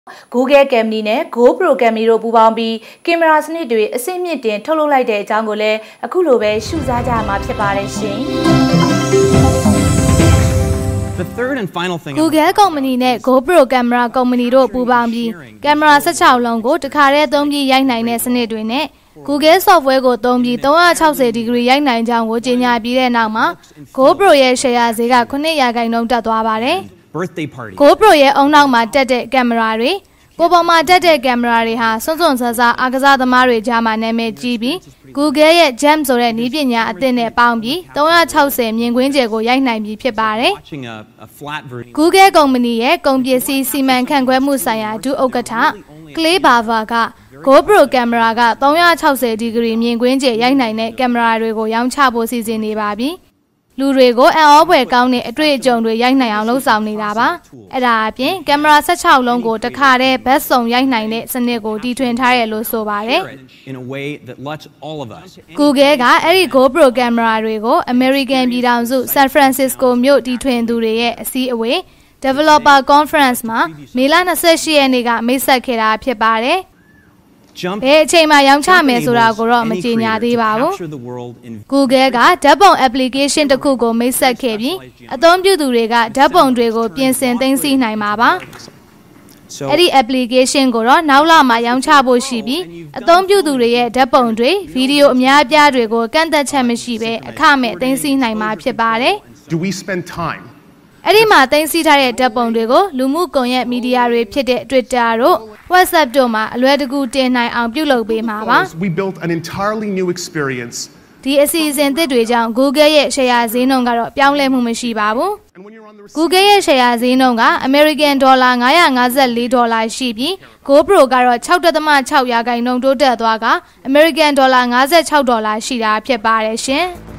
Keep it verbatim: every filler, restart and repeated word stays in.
Google Camera နဲ့ GoPro Camera တို့ပူးပေါင်းပြီးကင်မရာစနစ်တွေအဆင့်မြင့်တင်ထုတ်လုပ်လိုက်တဲ့အကြောင်းကိုလည်းအခုလိုပဲရှုစားကြမှာဖြစ်ပါတယ်ရှင်။ The third and final thing Google Company နဲ့ GoPro Camera Company တို့ပူးပေါင်းပြီးကင်မရာสิบหกလုံးကိုတစ်ခါတည်းသုံးပြီးရိုက်နိုင်တဲ့စနစ်တွေနဲ့ Google Software ကိုသုံးပြီးthree sixty ဒီဂရီရိုက်နိုင်ကြောင်းကိုကြေညာပြီးတဲ့နောက်မှာ GoPro ရဲ့ share ဈေးကnineရာခိုင်နှုန်းတက်သွားပါတယ်။ GoPro ရဲ့အုံနောက်မှာတက်တဲ့ကင်မရာတွေကိုပေါ်မှာတက်တဲ့ကင်မရာတွေဟာစွန့်စွန့်ဆဆအားကစားသမားတွေကြားမှာနာမည်ကြီးပြီး Google ရဲ့ Gem ဆိုတဲ့နည်းပညာအသစ်နဲ့ပေါင်းပြီးthree sixtyမြင်ကွင်းကျယ်ကိုရိုက်နိုင်ပြီးဖြစ်ပါတယ်။ Google Company ရဲ့ကုန်ပစ္စည်းစီမံခန့်ခွဲမှုဆိုင်ရာဒုဥက္ကဋ္ဌ Clay Bava က GoPro ကင်မရာကthree sixtyဒီဂရီမြင်ကွင်းကျယ်ရိုက်နိုင်တဲ့ကင်မရာတွေကိုရောင်းချဖို့စီစဉ်နေပါပြီ။လူတွေကိုအံ့ဩဖွယ်ကောင်းတဲ့အတွေ့အကြုံတွေရိုက်နိုင်အောင်လှုံ့ဆော်နေတာပါ။အဲ့ဒါအပြင်ကင်မရာสิบหกလုံးကိုတစ်ခါတည်းဘက်စုံရိုက်နိုင်တဲ့စနစ်ကိုတီထွင်ထားရလို့ဆိုပါတယ်။ Google ကအဲ့ဒီ GoPro ကင်မရာတွေကို American ပြည်ထောင်စု San Francisco မြို့တီထွင်သူတွေရဲ့အစည်းအဝေး Developer Conference မှာမေလtwenty-eightရက်နေ့ကမိတ်ဆက်ခဲ့တာဖြစ်ပါတယ်။ဘယ်အချိန်မှရောင်းချမယ်ဆိုတာကိုတော့မကြေညာသေးပါဘူး။ Google ကဓာတ်ပုံ application တစ်ခုကိုမိတ်ဆက်ခဲ့ပြီးအသုံးပြုသူတွေကဓာတ်ပုံတွေကိုပြင်ဆင်သိမ်းဆည်းနိုင်မှာပါ။အဲ့ဒီ application ကိုတော့နောက်လမှာရောင်းချဖို့ရှိပြီးအသုံးပြုသူတွေရဲ့ဓာတ်ပုံတွေဗီဒီယိုအများအပြားတွေကိုကန့်သက်ချက်မရှိဘဲအခမဲ့သိမ်းဆည်းနိုင်မှာဖြစ်ပါတယ်။ Do we spend time အဲ့ဒီမှာသိမ်းဆည်းထားတဲ့ဓာတ်ပုံတွေကိုလူမှုကွန်ရက်မီဒီယာတွေဖြစ်တဲ့ Twitter တို့ WhatsApp တို့မှာအလွယ်တကူတင်နိုင်အောင်ပြုလုပ်ပေးမှာပါ We built an entirely new experience ဒီအစီအစဉ်သစ်တွေကြောင့် Google ရဲ့ share ဈေးနှုန်းကတော့ပြောင်းလဲမှုမရှိပါဘူး Google ရဲ့ share ဈေးနှုန်းက American dollar nine fifty-fourဒေါ်လာရှိပြီး GoPro ကတော့six point sixရာခိုင်နှုန်းတိုးတက်သွားက American dollar fifty-sixဒေါ်လာရှိတာဖြစ်ပါတယ်ရှင်